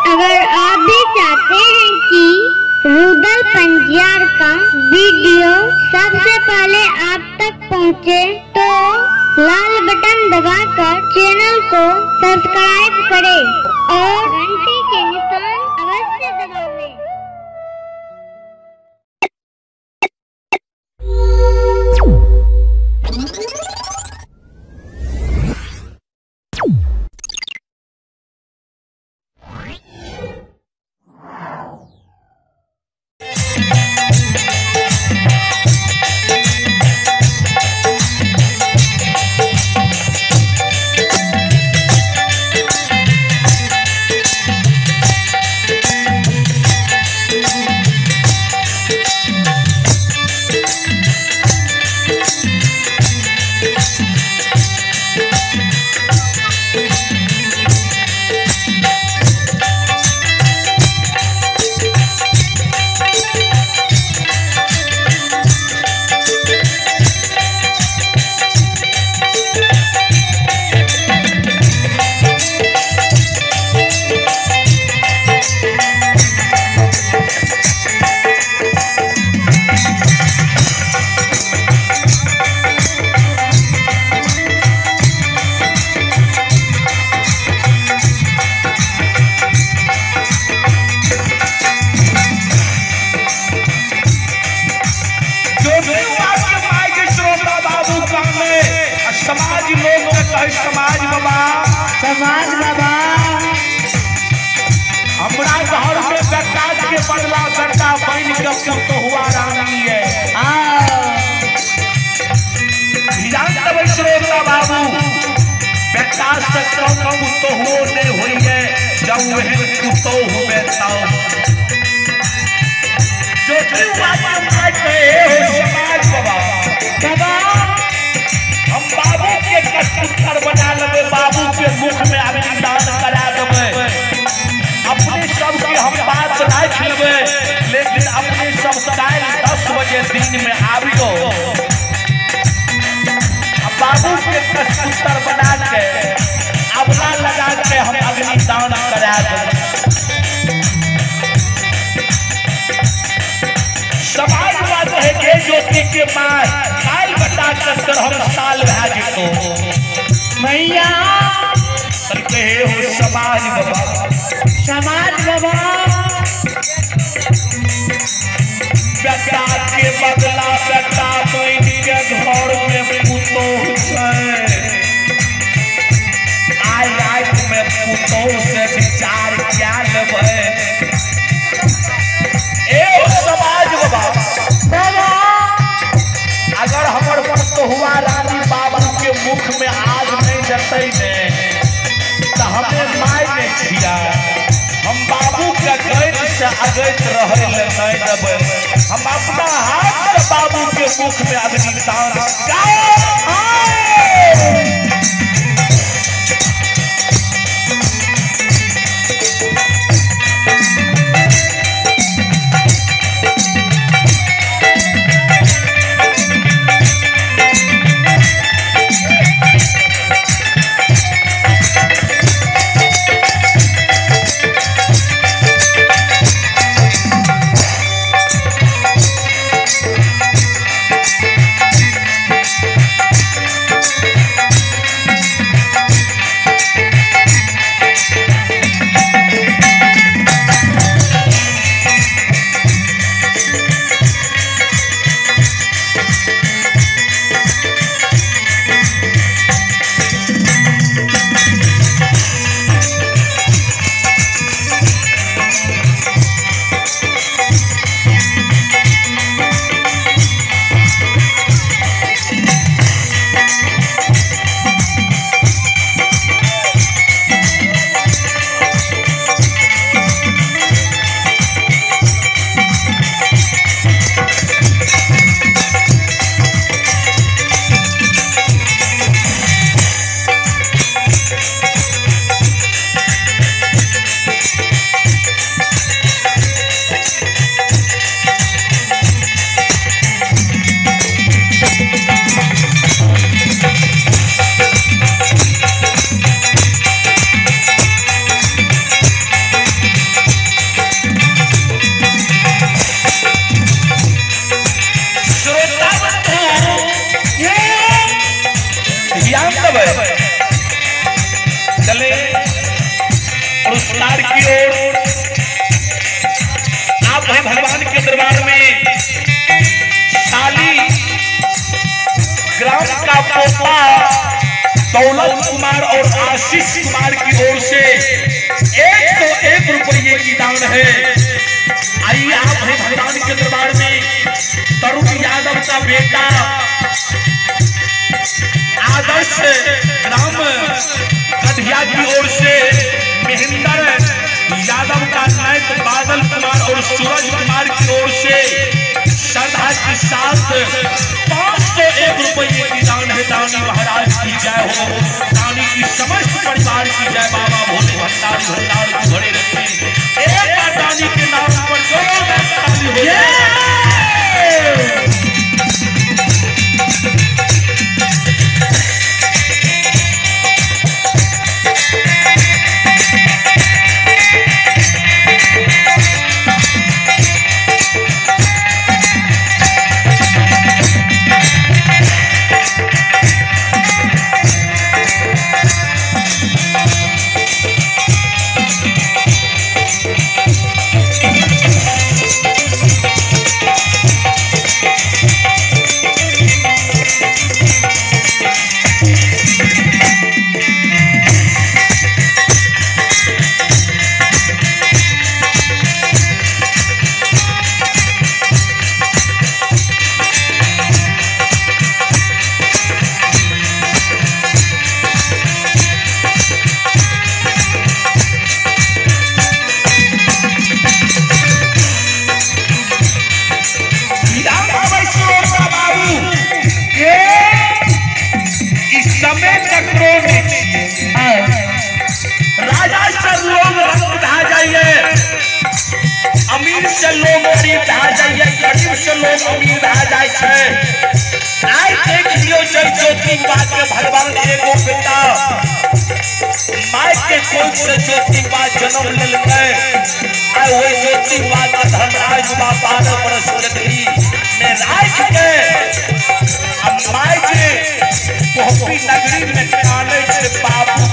अगर आप भी चाहते हैं कि रूदल पंजियार का वीडियो सबसे पहले आप तक पहुंचे, तो लाल बटन दबाकर चैनल को सब्सक्राइब करें और घंटी के निशान अवश्य दबावें। समाज बाबा हमरा घर में बेटा के बदला बेटा बन के तो हुआ रानी है। जान तब श्रोता बाबू बेटा से कम तो हो नहीं हुई है जब वह तो हुए ताऊ जो बात समाज बाबा बाबा हम बाबू के कटुत्तर बना लेवे, बाबू के मुख में अभी दान करा देवे, अपने सब की हम बात राख लेवे, लेकिन अपने सब काल 10 बजे दिन में आबियो बाबू के कटुत्तर बना के अबला लगा के हम अग्नि दान करा देवे। समाज बात है के ज्योति के मार काल बता कर हम साल भा जितो मैया करके हो समाज बाबा बेटा के बदला बेटा बन के घर में पुतो आय में पुतो से विचार क्या लेवे समाज बाबा अगर हमर तो हुआ रानी बाबू के मुख में आज नहीं जते ने तो हमें माय ने छिया हम बाबू के गैर से अगैत रहे ले नहीं देबे, हम अपना हाथ से बाबू के मुख में अग्नि दान पुरस्कार की ओर आप हैं भगवान के दरबार में शाली ग्राम का पोता दौलत कुमार और आशीष कुमार की ओर से 101 रुपये की दान है। आइए आप हैं भगवान के दरबार में तरुण यादव का बेटा आदर्श ग्राम कढ़िया की ओर से महेंद्र यादव का नायक बादल कुमार और सूरज कुमार की ओर से श्रद्धा के साथ 501 रुपये की दान है। दानी महाराज की जय हो, दानी की समस्त परिवार की जय। बाबा भोले भंडारी भंडार को भरे रखें। एक दानी के नाम पर ताली हो जाए। अमीर से लोग गरीब भा जाइए, गरीब से लोग अमीर भा जाए छे। आई देख लियो जब ज्योतिबा के भगवान एगो बेटा माय के कोख से ज्योतिबा जन्म लेलकै। आई ओइ ज्योतिबा का धर्मराज बाबा 12 बरस जगली में राज के अब माय के कोहपी नगरी में काने छे बाबू